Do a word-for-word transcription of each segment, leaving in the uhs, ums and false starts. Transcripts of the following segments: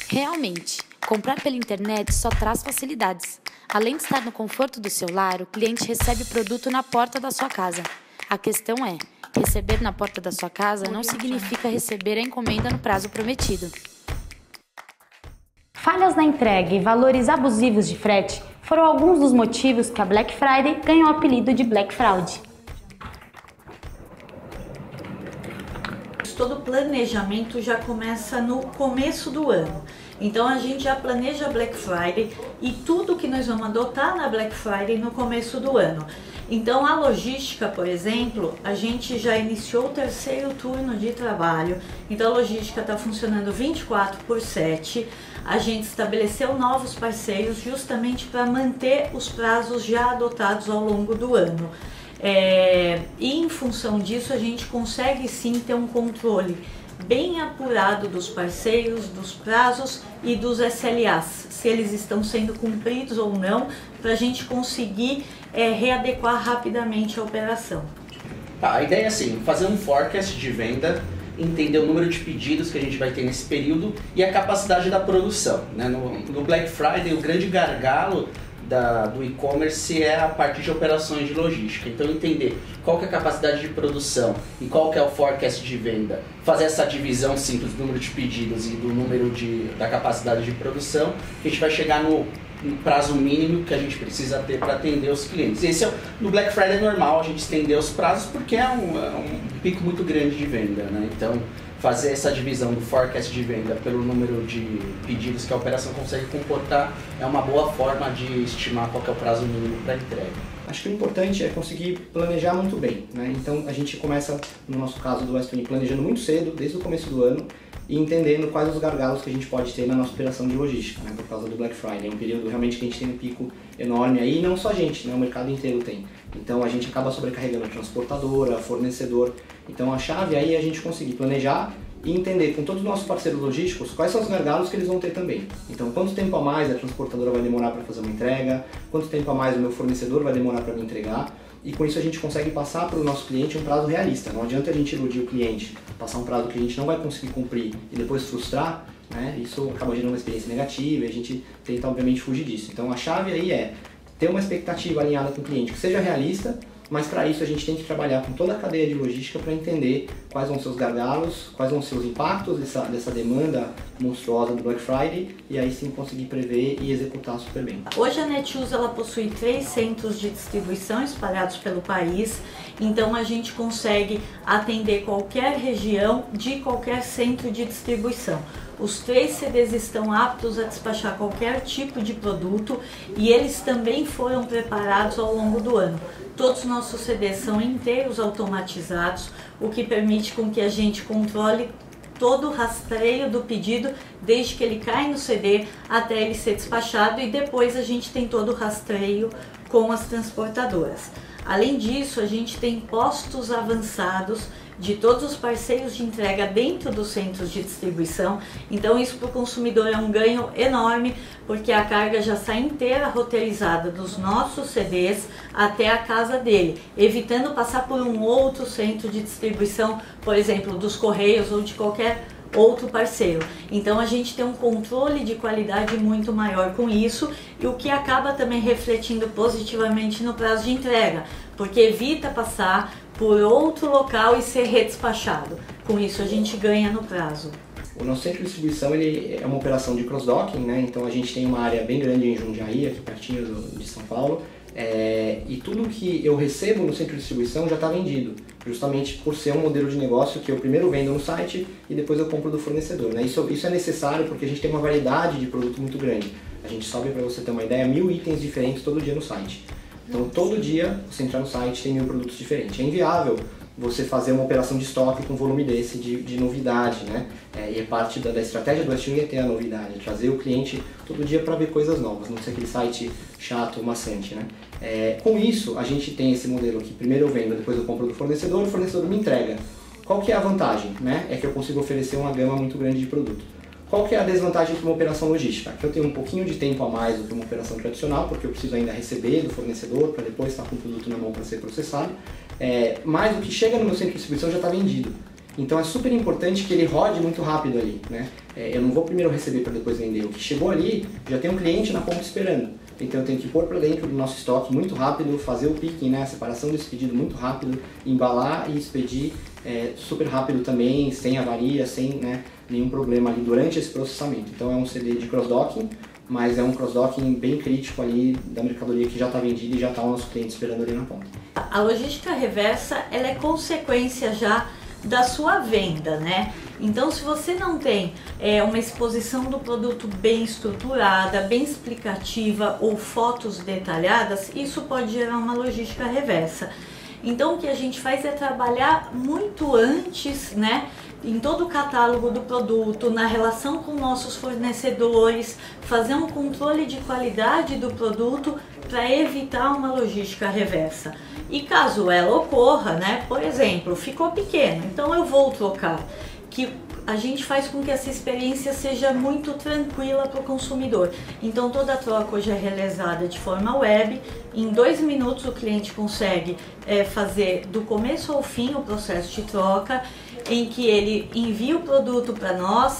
Realmente, comprar pela internet só traz facilidades. Além de estar no conforto do seu lar, o cliente recebe o produto na porta da sua casa. A questão é, receber na porta da sua casa não significa receber a encomenda no prazo prometido. Falhas na entrega e valores abusivos de frete foram alguns dos motivos que a Black Friday ganhou o apelido de Black Fraud. Todo planejamento já começa no começo do ano. Então a gente já planeja Black Friday e tudo que nós vamos adotar na Black Friday no começo do ano. Então a logística, por exemplo, a gente já iniciou o terceiro turno de trabalho. Então a logística está funcionando vinte e quatro por sete. A gente estabeleceu novos parceiros justamente para manter os prazos já adotados ao longo do ano. É, e em função disso a gente consegue sim ter um controle bem apurado dos parceiros, dos prazos e dos S L As, se eles estão sendo cumpridos ou não, para a gente conseguir é, readequar rapidamente a operação. Tá, a ideia é assim, fazer um forecast de venda, entender o número de pedidos que a gente vai ter nesse período e a capacidade da produção, né? No, no Black Friday o grande gargalo Da, do e-commerce é a parte de operações de logística. Então entender qual que é a capacidade de produção e qual que é o forecast de venda, fazer essa divisão simples do número de pedidos e do número de, da capacidade de produção, que a gente vai chegar no, no prazo mínimo que a gente precisa ter para atender os clientes. Esse é, no Black Friday é normal a gente estender os prazos porque é um, é um pico muito grande de venda, né? Então fazer essa divisão do forecast de venda pelo número de pedidos que a operação consegue comportar é uma boa forma de estimar qual que é o prazo mínimo para entrega. Acho que o importante é conseguir planejar muito bem, né? Então a gente começa, no nosso caso do Westwing, planejando muito cedo, desde o começo do ano, e entendendo quais os gargalos que a gente pode ter na nossa operação de logística, né? Por causa do Black Friday. É um período realmente que a gente tem um pico enorme aí, e não só a gente, né? O mercado inteiro tem. Então a gente acaba sobrecarregando a transportadora, fornecedor. Então a chave aí é a gente conseguir planejar e entender com todos os nossos parceiros logísticos quais são os gargalos que eles vão ter também. Então, quanto tempo a mais a transportadora vai demorar para fazer uma entrega, quanto tempo a mais o meu fornecedor vai demorar para me entregar, e com isso a gente consegue passar para o nosso cliente um prazo realista. Não adianta a gente iludir o cliente, passar um prazo que a gente não vai conseguir cumprir e depois frustrar, né? Isso acaba gerando uma experiência negativa e a gente tenta, obviamente, fugir disso. Então, a chave aí é ter uma expectativa alinhada com o cliente que seja realista, mas para isso a gente tem que trabalhar com toda a cadeia de logística para entender quais vão ser os gargalos, quais vão ser os impactos dessa, dessa demanda monstruosa do Black Friday e aí sim conseguir prever e executar super bem. Hoje a Netshoes ela possui três centros de distribuição espalhados pelo país, então a gente consegue atender qualquer região de qualquer centro de distribuição. Os três C Ds estão aptos a despachar qualquer tipo de produto e eles também foram preparados ao longo do ano. Todos os nossos C Ds são inteiros automatizados, o que permite com que a gente controle todo o rastreio do pedido, desde que ele cai no C D até ele ser despachado, e depois a gente tem todo o rastreio com as transportadoras. Além disso, a gente tem postos avançados de todos os parceiros de entrega dentro dos centros de distribuição, então isso para o consumidor é um ganho enorme, porque a carga já sai inteira roteirizada dos nossos C Ds até a casa dele, evitando passar por um outro centro de distribuição, por exemplo, dos Correios ou de qualquer outro parceiro. Então a gente tem um controle de qualidade muito maior com isso, e o que acaba também refletindo positivamente no prazo de entrega, porque evita passar por outro local e ser redespachado. Com isso a gente ganha no prazo. O nosso centro de distribuição ele é uma operação de cross-docking, né? Então a gente tem uma área bem grande em Jundiaí, aqui pertinho do, de São Paulo, é, e tudo que eu recebo no centro de distribuição já está vendido, justamente por ser um modelo de negócio que eu primeiro vendo no site e depois eu compro do fornecedor, né? Isso, isso é necessário porque a gente tem uma variedade de produto muito grande. A gente sobe, para você ter uma ideia, mil itens diferentes todo dia no site. Então todo dia você entrar no site tem mil produtos diferentes. É inviável você fazer uma operação de estoque com volume desse de, de novidade, né? É, e é parte da, da estratégia do Westwing é ter a novidade, é trazer o cliente todo dia para ver coisas novas, não ser aquele site chato, maçante, né? É, com isso, a gente tem esse modelo que primeiro eu vendo, depois eu compro do fornecedor, o fornecedor me entrega. Qual que é a vantagem, né? É que eu consigo oferecer uma gama muito grande de produto. Qual que é a desvantagem de uma operação logística? Que eu tenho um pouquinho de tempo a mais do que uma operação tradicional, porque eu preciso ainda receber do fornecedor para depois estar com o produto na mão para ser processado. É, mas o que chega no meu centro de distribuição já está vendido. Então é super importante que ele rode muito rápido ali, né? É, eu não vou primeiro receber para depois vender. O que chegou ali, já tem um cliente na ponta esperando. Então eu tenho que pôr para dentro do nosso estoque muito rápido, fazer o picking, né, a separação desse pedido muito rápido, embalar e expedir é, super rápido também, sem avaria, sem né, nenhum problema ali durante esse processamento. Então é um C D de cross-docking, mas é um cross-docking bem crítico ali da mercadoria que já está vendida e já está o nosso cliente esperando ali na ponta. A logística reversa, ela é consequência já da sua venda, né? Então, se você não tem é, uma exposição do produto bem estruturada, bem explicativa ou fotos detalhadas, isso pode gerar uma logística reversa. Então, o que a gente faz é trabalhar muito antes, né? Em todo o catálogo do produto, na relação com nossos fornecedores, fazer um controle de qualidade do produto para evitar uma logística reversa. E caso ela ocorra, né, por exemplo, ficou pequeno, então eu vou trocar, que a gente faz com que essa experiência seja muito tranquila para o consumidor. Então toda a troca hoje é realizada de forma web, em dois minutos o cliente consegue é, fazer do começo ao fim o processo de troca, em que ele envia o produto para nós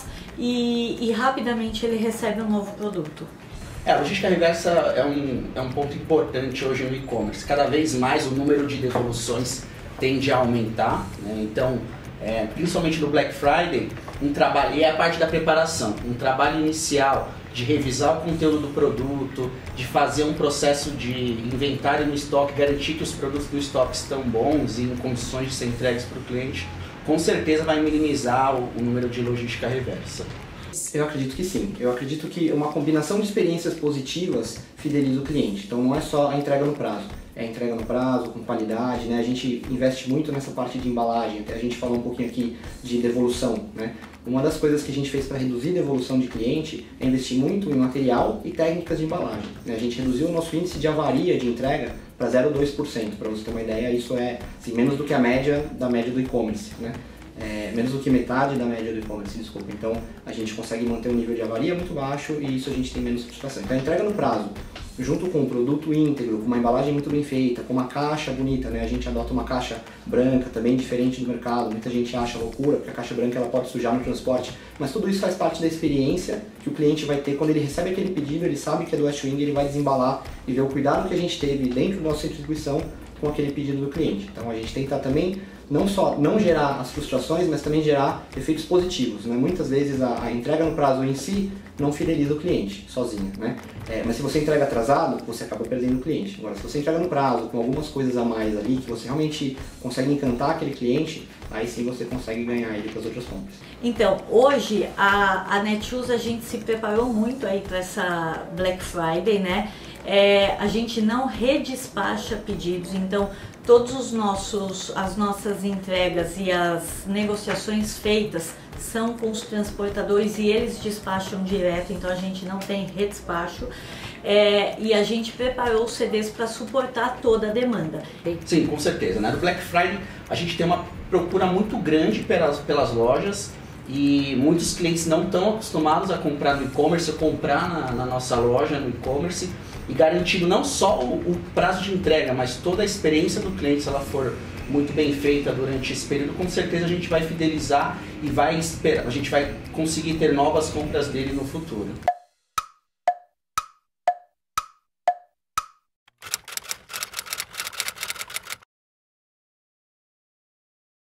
e, e rapidamente ele recebe um novo produto. É, a logística reversa é um, é um ponto importante hoje no e-commerce. Cada vez mais o número de devoluções tende a aumentar, né? Então, é, principalmente no Black Friday, um trabalho, e é a parte da preparação, um trabalho inicial de revisar o conteúdo do produto, de fazer um processo de inventário no estoque, garantir que os produtos do estoque estão bons e em condições de ser entregues para o cliente, com certeza vai minimizar o, o número de logística reversa. Eu acredito que sim. Eu acredito que uma combinação de experiências positivas fideliza o cliente. Então não é só a entrega no prazo, é a entrega no prazo, com qualidade, né? A gente investe muito nessa parte de embalagem, até a gente falou um pouquinho aqui de devolução, né? Uma das coisas que a gente fez para reduzir a devolução de cliente é investir muito em material e técnicas de embalagem, né? A gente reduziu o nosso índice de avaria de entrega para zero vírgula dois por cento, para você ter uma ideia, isso é assim, menos do que a média da média do e-commerce, né? É, menos do que metade da média do e-commerce, desculpa. Então a gente consegue manter um nível de avaria muito baixo e isso a gente tem menos satisfação. Então a entrega no prazo, junto com um produto íntegro, com uma embalagem muito bem feita, com uma caixa bonita, né? A gente adota uma caixa branca, também diferente do mercado. Muita gente acha loucura, porque a caixa branca ela pode sujar no transporte, mas tudo isso faz parte da experiência que o cliente vai ter quando ele recebe aquele pedido, ele sabe que é do Westwing, ele vai desembalar e ver o cuidado que a gente teve dentro do nosso centro de distribuição com aquele pedido do cliente. Então a gente tenta também não só não gerar as frustrações, mas também gerar efeitos positivos, né? Muitas vezes a, a entrega no prazo em si não fideliza o cliente sozinha, né? É, mas se você entrega atrasado, você acaba perdendo o cliente. Agora, se você entrega no prazo, com algumas coisas a mais ali, que você realmente consegue encantar aquele cliente, aí sim você consegue ganhar ele para as outras compras. Então, hoje a, a Netshoes, a gente se preparou muito aí para essa Black Friday, né? É, a gente não redespacha pedidos, então todos os nossos, as nossas entregas e as negociações feitas são com os transportadores e eles despacham direto, então a gente não tem redespacho. É, e a gente preparou os C Ds para suportar toda a demanda. Sim, com certeza, né? No Black Friday a gente tem uma procura muito grande pelas, pelas lojas e muitos clientes não estão acostumados a comprar no e-commerce, a comprar na, na nossa loja no e-commerce e garantindo não só o, o prazo de entrega, mas toda a experiência do cliente, se ela for muito bem feita durante esse período, com certeza a gente vai fidelizar e vai esperar, a gente vai conseguir ter novas compras dele no futuro.